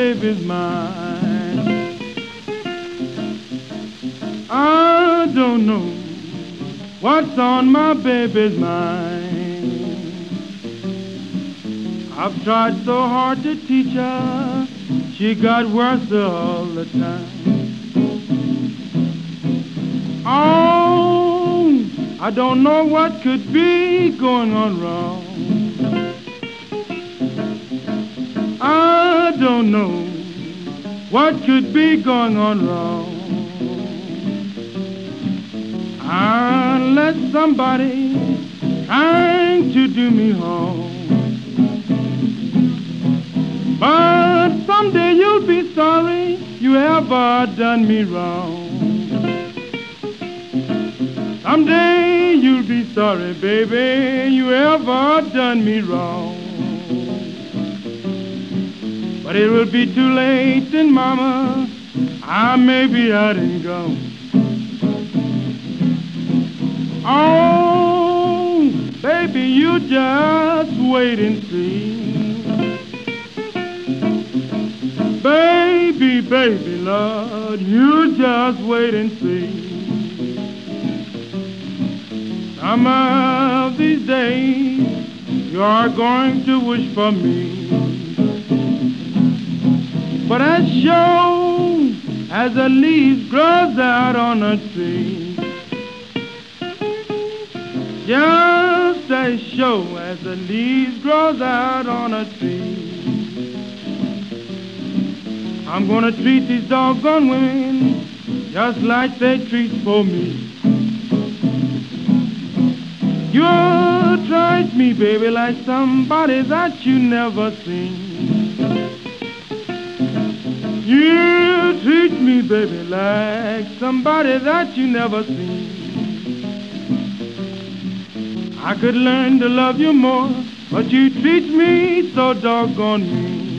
baby's mind. I don't know what's on my baby's mind. I've tried so hard to teach her, she got worse all the time. Oh, I don't know what could be going on wrong. I don't know what could be going on wrong. Unless somebody trying to do me harm. But someday you'll be sorry you ever done me wrong. Someday you'll be sorry, baby, you ever done me wrong. But it will be too late, and mama, I may be out and gone. Oh, baby, you just wait and see. Baby, baby, Lord, you just wait and see. Some of these days you're going to wish for me. But as sure as a leaf grows out on a tree, just as sure as a leaf grows out on a tree, I'm gonna treat these doggone women just like they treat for me. You treat me, baby, like somebody that you never seen. You treat me, baby, like somebody that you never seen. I could learn to love you more, but you treat me so doggone mean.